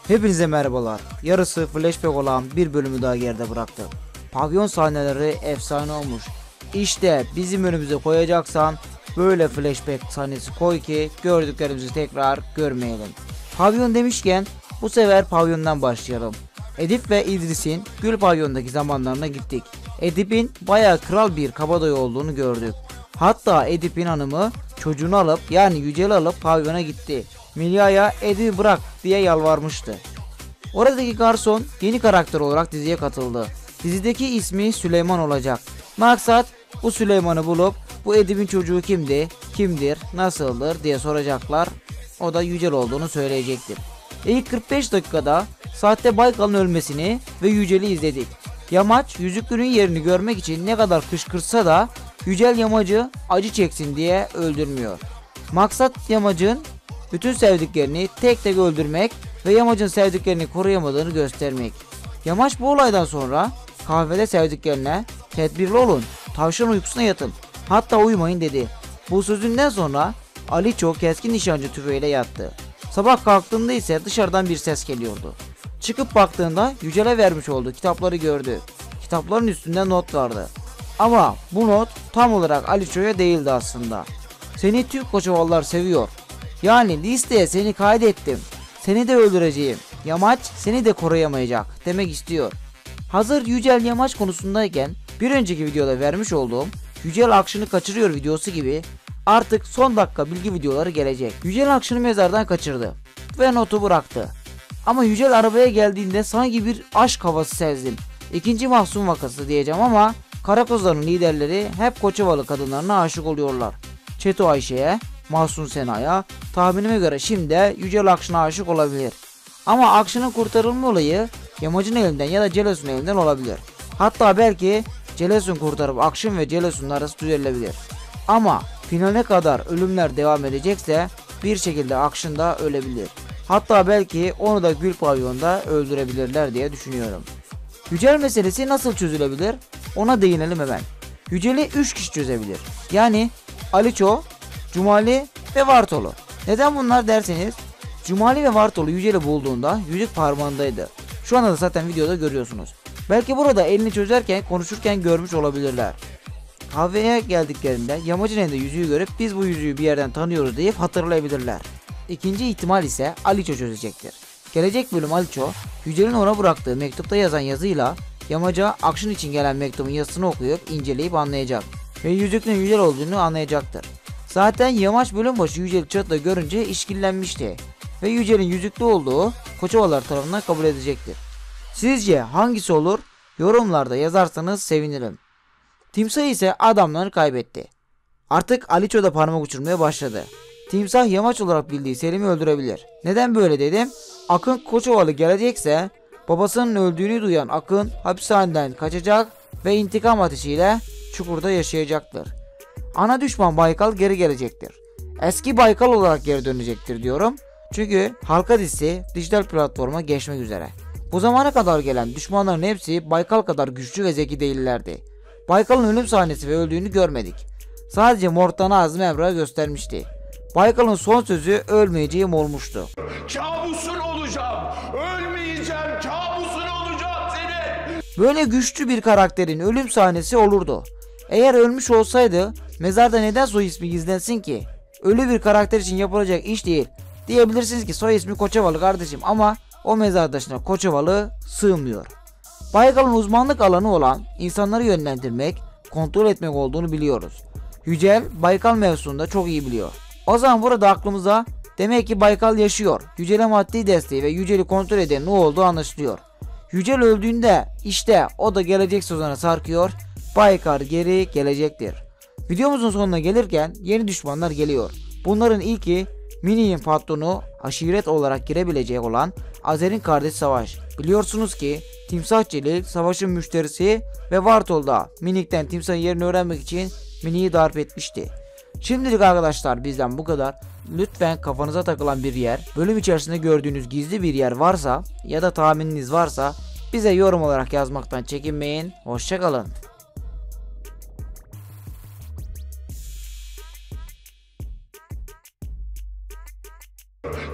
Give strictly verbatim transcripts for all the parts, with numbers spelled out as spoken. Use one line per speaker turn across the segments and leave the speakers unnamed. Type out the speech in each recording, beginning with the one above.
Hepinize merhabalar. Yarısı flashback olan bir bölümü daha geride bıraktım. Pavyon sahneleri efsane olmuş. İşte bizim önümüze koyacaksan böyle flashback sahnesi koy ki gördüklerimizi tekrar görmeyelim. Pavyon demişken bu sefer pavyondan başlayalım. Edip ve İdris'in Gül Pavyon'daki zamanlarına gittik. Edip'in bayağı kral bir kabadayı olduğunu gördük. Hatta Edip'in hanımı çocuğunu alıp yani Yücel'i alıp pavyona gitti. Milya'ya Edip'i bırak diye yalvarmıştı. Oradaki garson yeni karakter olarak diziye katıldı. Dizideki ismi Süleyman olacak. Maksat bu Süleyman'ı bulup bu Edip'in çocuğu kimdi, kimdir, nasıldır diye soracaklar. O da Yücel olduğunu söyleyecektir. İlk kırk beş dakikada sahte Baykal'ın ölmesini ve Yücel'i izledik. Yamaç yüzüklünün yerini görmek için ne kadar kışkırtsa da Yücel Yamacı acı çeksin diye öldürmüyor. Maksat Yamacın bütün sevdiklerini tek tek öldürmek ve Yamacın sevdiklerini koruyamadığını göstermek. Yamaç bu olaydan sonra kahvede sevdiklerine tedbirli olun, tavşan uykusuna yatın, hatta uyumayın dedi. Bu sözünden sonra Aliço keskin nişancı tüfeğiyle yattı. Sabah kalktığında ise dışarıdan bir ses geliyordu. Çıkıp baktığında Yücel'e vermiş olduğu kitapları gördü. Kitapların üstünde not vardı. Ama bu not tam olarak Aliço'ya değildi aslında. Seni Türk Koçovalılar seviyor. Yani listeye seni kaydettim. Seni de öldüreceğim. Yamaç seni de koruyamayacak demek istiyor. Hazır Yücel Yamaç konusundayken bir önceki videoda vermiş olduğum Yücel Akşın'ı kaçırıyor videosu gibi artık son dakika bilgi videoları gelecek. Yücel Akşın'ı mezardan kaçırdı ve notu bıraktı. Ama Yücel arabaya geldiğinde sanki bir aşk havası sezdim. İkinci Mahsun vakası diyeceğim ama Karakozların liderleri hep Koçovalı kadınlarına aşık oluyorlar. Çeto Ayşe'ye, Mahsun Sena'ya, tahminime göre şimdi de Yücel Akşın'a aşık olabilir. Ama Akşın'ın kurtarılma olayı Yamacın elinden ya da Celesun elinden olabilir. Hatta belki Celesun kurtarıp Akşın ve Celesun'un arası düzelebilir. Ama finale kadar ölümler devam edecekse bir şekilde Akşın da ölebilir. Hatta belki onu da Gül Pavyon'da öldürebilirler diye düşünüyorum. Yücel meselesi nasıl çözülebilir? Ona değinelim hemen. Yücel'i üç kişi çözebilir. Yani Aliço, Cumali ve Vartolu. Neden bunlar derseniz Cumali ve Vartolu Yücel'i bulduğunda yüzük parmağındaydı. Şu anda da zaten videoda görüyorsunuz. Belki burada elini çözerken konuşurken görmüş olabilirler. Kahveye geldiklerinde Yamacın elinde yüzüğü görüp biz bu yüzüğü bir yerden tanıyoruz deyip hatırlayabilirler. İkinci ihtimal ise Aliço çözecektir. Gelecek bölüm Aliço, Yücel'in ona bıraktığı mektupta yazan yazıyla Yamaca Akşın için gelen mektubun yazısını okuyup inceleyip anlayacak ve yüzüklün Yücel olduğunu anlayacaktır. Zaten Yamaç bölüm başı Yücel'i çatıda görünce işkillenmişti ve Yücel'in yüzüklü olduğu Koçovalılar tarafından kabul edecektir. Sizce hangisi olur? Yorumlarda yazarsanız sevinirim. Timsah ise adamlarını kaybetti. Artık Aliço da parmak uçurmaya başladı. Timsah Yamaç olarak bildiği Selim'i öldürebilir. Neden böyle dedim? Akın Koçovalı gelecekse babasının öldüğünü duyan Akın hapishaneden kaçacak ve intikam ateşiyle çukurda yaşayacaktır. Ana düşman Baykal geri gelecektir. Eski Baykal olarak geri dönecektir diyorum. Çünkü Halka dizisi dijital platforma geçmek üzere. Bu zamana kadar gelen düşmanların hepsi Baykal kadar güçlü ve zeki değillerdi. Baykal'ın ölüm sahnesi ve öldüğünü görmedik. Sadece Mortan'a Azmi Emrah'a göstermişti. Baykal'ın son sözü ölmeyeceğim olmuştu.
Kabusun olacağım, ölmeyeceğim, kabusun olacağım senin.
Böyle güçlü bir karakterin ölüm sahnesi olurdu. Eğer ölmüş olsaydı mezarda neden soy ismi gizlensin ki? Ölü bir karakter için yapılacak iş değil. Diyebilirsiniz ki soy ismi Koçovalı kardeşim ama o mezardaşına Koçovalı sığmıyor. Baykal'ın uzmanlık alanı olan insanları yönlendirmek, kontrol etmek olduğunu biliyoruz. Yücel Baykal mevzusunda çok iyi biliyor. O zaman burada aklımıza demek ki Baykal yaşıyor. Yücel'e maddi desteği ve Yücel'i kontrol eden ne olduğu anlaşılıyor. Yücel öldüğünde işte o da gelecek sezona sarkıyor. Baykal geri gelecektir. Videomuzun sonuna gelirken yeni düşmanlar geliyor. Bunların ilki Mini'nin patronu aşiret olarak girebilecek olan Azer'in kardeş Savaş. Biliyorsunuz ki Timsah Celil Savaş'ın müşterisi ve Vartol'da Minik'ten Timsah'ın yerini öğrenmek için Mini'yi darp etmişti. Şimdilik arkadaşlar bizden bu kadar. Lütfen kafanıza takılan bir yer, bölüm içerisinde gördüğünüz gizli bir yer varsa ya da tahmininiz varsa bize yorum olarak yazmaktan çekinmeyin. Hoşça kalın.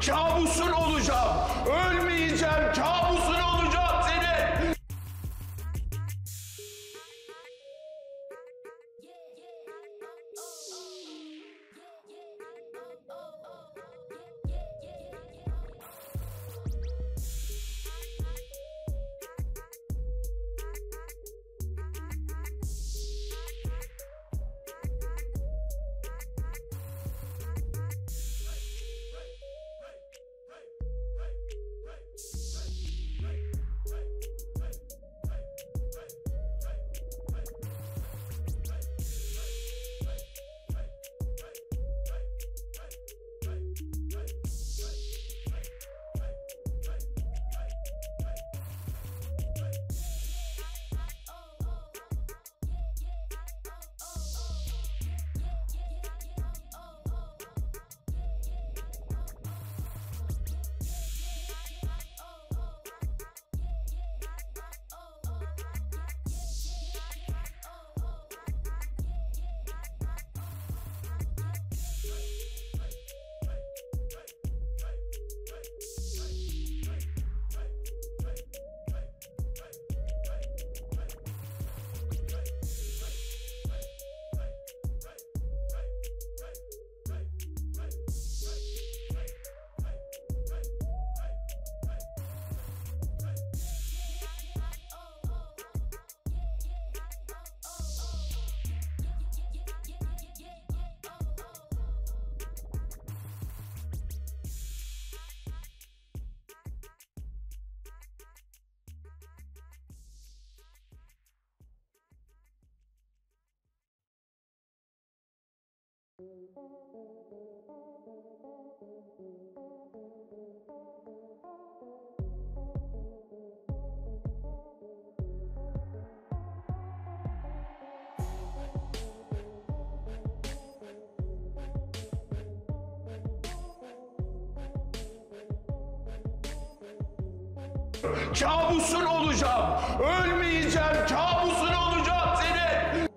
Kabusun olacağım. Ölmeyeceğim. Kabusun olacağım senin. Kabusun olacağım. Ölmeyeceğim. Kabusun olacağım senin.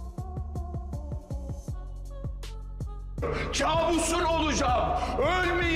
Kabusun olacağım. Ölmeyeceğim.